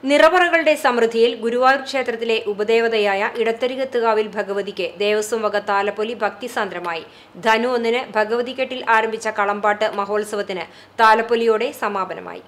നിറപറകളുടെ സമൃദ്ധിയിൽ ഗുരുവായൂർ ക്ഷേത്രത്തിലെ ഉപദേവതയായ ഇടത്തരികത്തുകാവിൽ ഭഗവതിക്ക് ദേവസ്വം വക താലപ്പൊലി ഭക്തിസാന്ദ്രമായി. ധനു 1-ന് ഭഗവതിക്കെട്ടിൽ ആരംഭിച്ച കളമ്പാട്ട് മഹോത്സവത്തിന് താലപ്പൊലിയോടെ സമാപനമായി.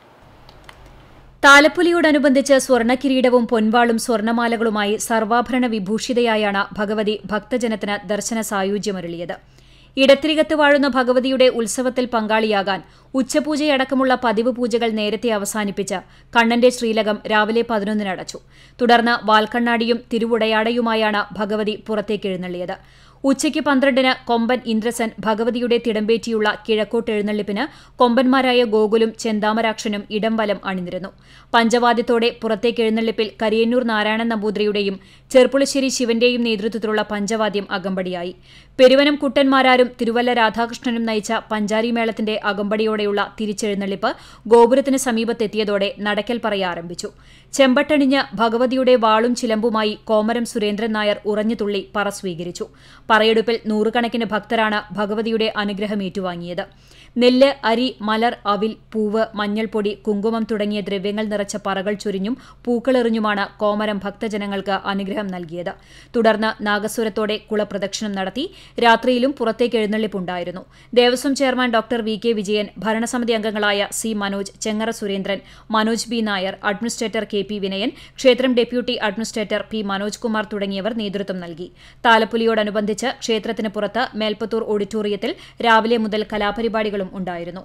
താലപ്പൊലിയോടനുബന്ധിച്ച് സ്വർണ്ണക്കിരീടവും പൊൻവാളും സ്വർണ്ണമാലകളുമായി സർവാഭരണ വിഭൂഷിതയായാണ് ഭഗവതി ഭക്തജനത്തിന് ദർശന സായുജ്യമരുളിയത്. ഇടത്തിരികത്ത് വാഴുന്ന ഭഗവതിയുടെ ഉത്സവത്തിൽ പങ്കാളിയാകാൻ ഉച്ചപൂജയടക്കമുള്ള പതിവ് പൂജകൾ നേരത്തെ അവസാനിപ്പിച്ച് കണ്ണന്റെ ശ്രീലകം രാവിലെ 11-ന് അടച്ചു. തുടർന്ന് വാൽക്കണ്ണാടിയും തിരുവുടയാടയുമായാണ് ഭഗവതി പുറത്തേക്ക് എഴുന്നള്ളിയത്. ഉച്ചയ്ക്ക് 12-ന് കൊമ്പൻ ഇന്ദ്രസൻ ഭഗവതിയുടെ തിടമ്പേറ്റിയുള്ള കിഴക്കോട്ട് എഴുന്നള്ളിപ്പിന് കൊമ്പന്മാരായ ഗോകുലും ചെന്താമരാക്ഷനും ഇടംവലം അണിനിരന്നു. പഞ്ചവാദ്യത്തോടെ പുറത്തേക്ക് എഴുന്നള്ളിപ്പിൽ കരിയന്നൂർ നാരായണൻ നമ്പൂതിരിയുടെയും ചെർപ്പുളശ്ശേരി ശിവന്റെയും നേതൃത്വത്തിലുള്ള പഞ്ചവാദ്യം അകമ്പടിയായി. പെരുവനം കുട്ടന്മാരാരും തിരുവല്ല രാധാകൃഷ്ണനും നയിച്ച പഞ്ചാരിമേളത്തിന്റെ അകമ്പടിയോടെയുള്ള തിരിച്ചെഴുന്നള്ളിപ്പ് ഗോപുരത്തിന് സമീപത്തെത്തിയതോടെ നടക്കൽപ്പറ ആരംഭിച്ചു. ചെമ്പട്ടണിഞ്ഞ് ഭഗവതിയുടെ വാളും ചിലമ്പുമായി കോമരം സുരേന്ദ്രൻ നായർ ഉറഞ്ഞുതുള്ളി പറ സ്വീകരിച്ചു. പറയെടുപ്പിൽ നൂറുകണക്കിന് ഭക്തരാണ് ഭഗവതിയുടെ അനുഗ്രഹം ഏറ്റുവാങ്ങിയത്. നെല്ല്, അരി, മലർ, അവിൽ, പൂവ്, മഞ്ഞൾപ്പൊടി, കുങ്കുമം തുടങ്ങിയ ദ്രവ്യങ്ങൾ നിറച്ച പറകൾ ചൊരിഞ്ഞും പൂക്കളെറിഞ്ഞുമാണ് കോമരം ഭക്തജനങ്ങൾക്ക് അനുഗ്രഹം നൽകിയത്. തുടർന്ന് നാഗസ്വരത്തോടെ കുളപ്രദക്ഷിണം നടത്തി. രാത്രിയിലും പുറത്തേക്ക് എഴുന്നള്ളിപ്പുണ്ടായിരുന്നു. Devaswom chairman doctor V K Vijayan, ഭരണസമിതി അംഗങ്ങളായ C Manoj, Chengara Surendran, Manoj B Nair, administrator K P Vinayan, ക്ഷേത്രം deputy administrator P Manoj Kumar തുടങ്ങിയവർ നേതൃത്വം നൽകി. താലപ്പൊലിയോടനുബന്ധിച്ച് ക്ഷേത്രത്തിന് പുറത്ത് മേൽപ്പത്തൂർ ഓഡിറ്റോറിയത്തിൽ രാവിലെ മുതൽ കലാപരിപാടികളും ഉണ്ടായിരുന്നു.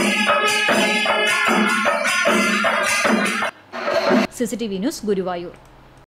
CCTV news, Guruvayur.